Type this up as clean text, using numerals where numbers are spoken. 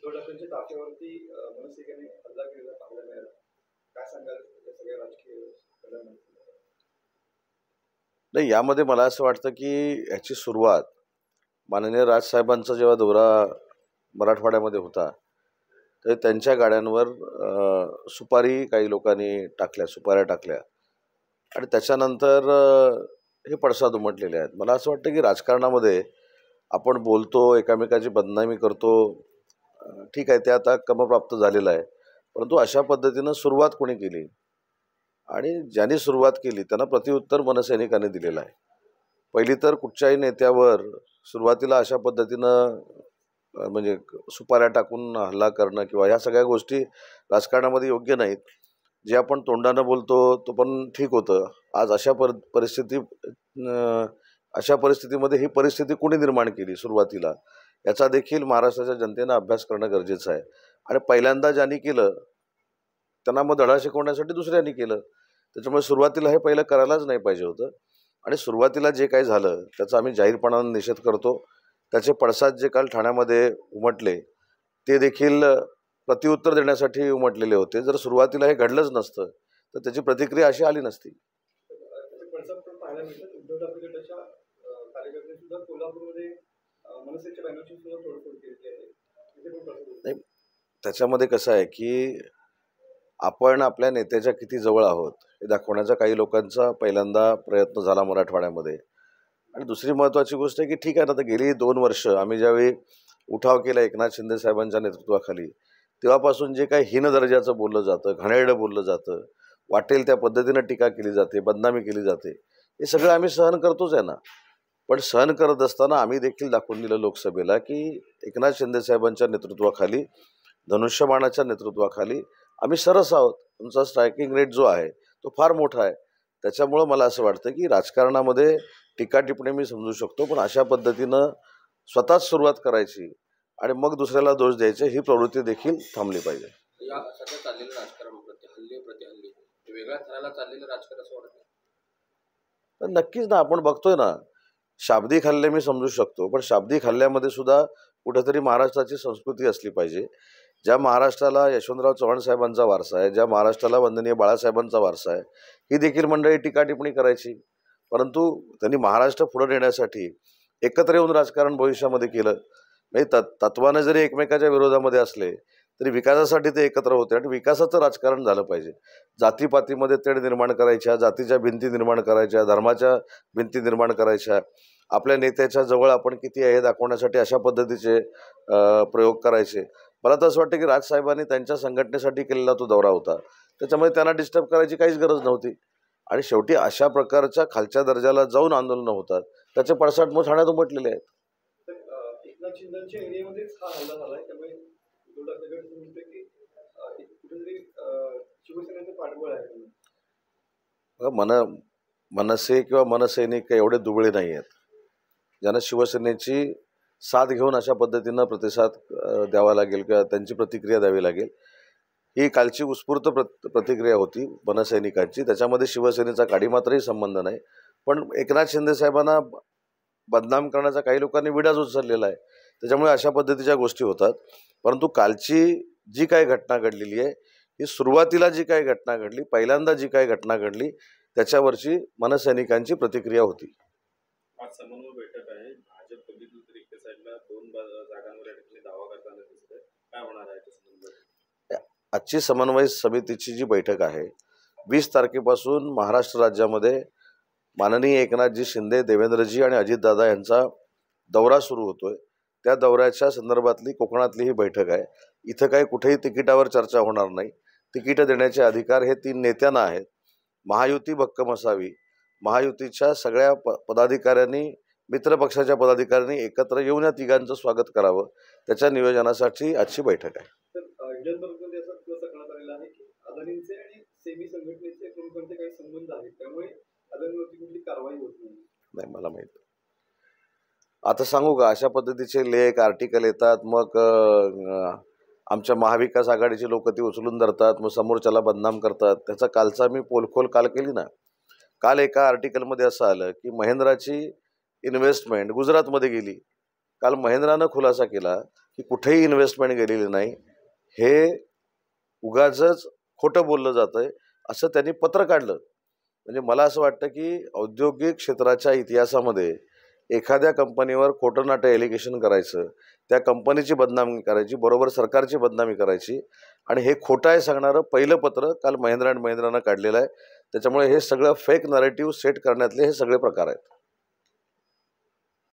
उद्धव ठाकरेंच्या ताफ्यावरती मनसेने हल्ला केलेला पाहायला मिळाला. काय सांगाल या सगळ्या राजकीय घडामोडी? नाही, यामध्ये मला असं वाटतं की याची सुरुवात माननीय राजसाहेबांचा जेव्हा दौरा मराठवाड्यामध्ये होता तर त्यांच्या गाड्यांवर सुपारी काही लोकांनी टाकल्या, सुपाऱ्या टाकल्या आणि त्याच्यानंतर हे पडसाद उमटलेले आहेत. मला असं वाटतं की राजकारणामध्ये आपण बोलतो, एकामेकाची बदनामी करतो, ठीक आहे, ते आता क्रमप्राप्त झालेलं आहे. परंतु अशा पद्धतीनं सुरुवात कोणी केली आणि ज्यांनी सुरुवात केली त्यांना प्रत्युत्तर मनसैनिकांनी दिलेलं आहे. पहिली तर कुठच्याही नेत्यावर सुरुवातीला अशा पद्धतीनं म्हणजे सुपाऱ्या टाकून हल्ला करणं किंवा ह्या सगळ्या गोष्टी राजकारणामध्ये योग्य नाहीत. जे आपण तोंडानं बोलतो तो पण ठीक होतं. आज अशा परिस्थितीमध्ये ही परिस्थिती कोणी निर्माण केली सुरुवातीला, याचा देखील महाराष्ट्राच्या जनतेनं अभ्यास करणं गरजेचं आहे. आणि पहिल्यांदा ज्यांनी केलं त्यांना मग धडा शिकवण्यासाठी दुसऱ्यांनी केलं. त्याच्यामुळे सुरुवातीला हे पहिलं करायलाच नाही पाहिजे होतं. आणि सुरुवातीला जे काही झालं त्याचा आम्ही जाहीरपणानं निषेध करतो. त्याचे पडसाद जे काल ठाण्यामध्ये उमटले ते देखील प्रत्युत्तर देण्यासाठी उमटलेले होते. जर सुरुवातीला हे घडलंच नसतं तर त्याची प्रतिक्रिया अशी आली नसती. उद्धव ठाकरे गटाच्या कार्यकर्ते सुद्धा कोल्हापूरमध्ये मनसेच्या बॅनरची सुद्धा तोडफोड केली आहे. नाही, त्याच्यामध्ये कसं आहे की आपण आपल्या नेत्याच्या किती जवळ आहोत हे दाखवण्याचा काही लोकांचा पहिल्यांदा प्रयत्न झाला मराठवाड्यामध्ये. आणि दुसरी महत्त्वाची गोष्ट आहे की ठीक आहे ना, आता गेली 2 वर्ष आम्ही ज्यावेळी उठाव केला एकनाथ शिंदे साहेबांच्या नेतृत्वाखाली तेव्हापासून जे काही हीन दर्जाचं बोललं जातं, घाणेरडं बोललं जातं, वाटेल त्या पद्धतीनं टीका केली जाते, बदनामी केली जाते, हे सगळं आम्ही सहन करतोच आहे ना. पण सहन करत असताना आम्ही देखील दाखवून दिलं लोकसभेला की एकनाथ शिंदे साहेबांच्या नेतृत्वाखाली, धनुष्यबाणाच्या नेतृत्वाखाली आम्ही सरस आहोत. तुमचा स्ट्रायकिंग रेट जो आहे तो फार मोठा आहे. त्याच्यामुळं मला असं वाटतं की राजकारणामध्ये टीका टिप्पणी मी समजू शकतो, पण अशा पद्धतीनं स्वतःच सुरुवात करायची आणि मग दुसऱ्याला दोष द्यायचे ही प्रवृत्ती देखील थांबली पाहिजे. या सध्या चाललेलं राजकारण प्रतिहल्ली वेगळ्या थराला चाललेलं राजकारण असं वाटतं. तर नक्कीच ना, आपण बघतोय ना, शाब्दिक हल्ले मी समजू शकतो, पण शाब्दिक हल्ल्यामध्ये सुद्धा कुठेतरी महाराष्ट्राची संस्कृती असली पाहिजे. ज्या महाराष्ट्राला यशवंतराव चव्हाण साहेबांचा वारसा आहे, ज्या महाराष्ट्राला वंदनीय बाळासाहेबांचा वारसा आहे, ही देखील मंडळी टीका टिप्पणी करायची. परंतु त्यांनी महाराष्ट्र पुढे नेण्यासाठी एकत्र येऊन राजकारण भविष्यामध्ये केलं. म्हणजे तत्वानं जरी एकमेकाच्या विरोधामध्ये असले तरी विकासासाठी ते एकत्र होते आणि विकासाचं राजकारण झालं पाहिजे. जातीपातीमध्ये तेढ निर्माण करायच्या, जातीच्या भिंती निर्माण करायच्या, धर्माच्या भिंती निर्माण करायच्या, आपल्या नेत्याच्या जवळ आपण किती आहे हे दाखवण्यासाठी अशा पद्धतीचे प्रयोग करायचे. मला तर असं वाटतं की राजसाहेबांनी त्यांच्या संघटनेसाठी केलेला तो दौरा होता, त्याच्यामुळे त्यांना डिस्टर्ब करायची काहीच गरज नव्हती. आणि शेवटी अशा प्रकारच्या खालच्या दर्जाला जाऊन आंदोलनं होतात, त्याचे पडसाद मग ठाण्यात उमटलेले आहेत. एकनाथ शिंदेच्या एरियामध्येच हा हल्ला झालाय, त्यामुळे उद्धव ठाकरे म्हणते की कुठेतरी शिवसेनेचं पाठबळ आहे. मनसे किंवा मनसैनिक एवढे दुबळे नाही आहेत ज्यांना शिवसेनेची साथ घेऊन अशा पद्धतीनं प्रतिसाद द्यावा लागेल किंवा त्यांची प्रतिक्रिया द्यावी लागेल. ही कालची उत्स्फूर्त प्रतिक्रिया होती मनसैनिकांची, त्याच्यामध्ये शिवसेनेचा काडीमात्रही संबंध नाही. पण एकनाथ शिंदे साहेबांना बदनाम करण्याचा काही लोकांनी विडाच उचललेला आहे, त्याच्यामुळे अशा पद्धतीच्या गोष्टी होतात. परंतु कालची जी काही घटना घडलेली आहे ही सुरुवातीला जी काही घटना घडली, पहिल्यांदा जी काही घटना घडली त्याच्यावरची मनसैनिकांची प्रतिक्रिया होती. आज समन्वय बैठक आहे. भाजप बघितलं तर एका साईडला 2 जागांवर या ठिकाणी दावा करताना दिसत आहे. काय होणार आहे समन्वय? आजची समन्वय समितीची जी बैठक आहे 20 तारखेपासून महाराष्ट्र राज्यामध्ये माननीय एकनाथजी शिंदे, देवेंद्रजी आणि अजितदादा यांचा दौरा सुरू होतोय. त्या दौऱ्याच्या संदर्भातली कोकणातली ही बैठक आहे. इथं काही कुठेही तिकिटावर चर्चा होणार नाही. तिकीटं देण्याचे अधिकार हे 3 नेत्यांना आहेत. महायुती भक्कम असावी, महायुतीच्या सगळ्या पदाधिकाऱ्यांनी, मित्रपक्षाच्या पदाधिकाऱ्यांनी एकत्र येऊन या तिघांचं स्वागत करावं, त्याच्या नियोजनासाठी आजची बैठक आहे. अदानींचे आणि सेमी संघटनेचे प्रमुखांचे काही संबंध आहेत, त्यामुळे अदानीवरती कुठली कारवाई होत नाही. मला माहित आता सांगू का, अशा पद्धतीचे लेख आर्टिकल येतात, मग आमच्या महाविकास आघाडीचे लोक ती उचलून धरतात, मग समोरच्याला बदनाम करतात. त्याचा कालचा मी पोलखोल काल केली ना. काल एका आर्टिकलमध्ये असं आलं की महिंद्राची इन्व्हेस्टमेंट गुजरातमध्ये गेली काल महिंद्रानं खुलासा केला की कुठेही इन्व्हेस्टमेंट गेलेली नाही, हे उगाचच खोटं बोललं जातंय असं त्यांनी पत्र काढलं. म्हणजे मला असं वाटतं की औद्योगिक क्षेत्राच्या इतिहासामध्ये एखाद्या कंपनीवर खोटं नाटं एलिगेशन करायचं, त्या कंपनीची बदनामी करायची, बरोबर सरकारची बदनामी करायची, आणि हे खोटं आहे सांगणारं पहिलं पत्र काल महिंद्रा अँड महिंद्रानं काढलेलं आहे. त्याच्यामुळे हे सगळं फेक नरेटिव्ह सेट करण्यातले हे सगळे प्रकार आहेत.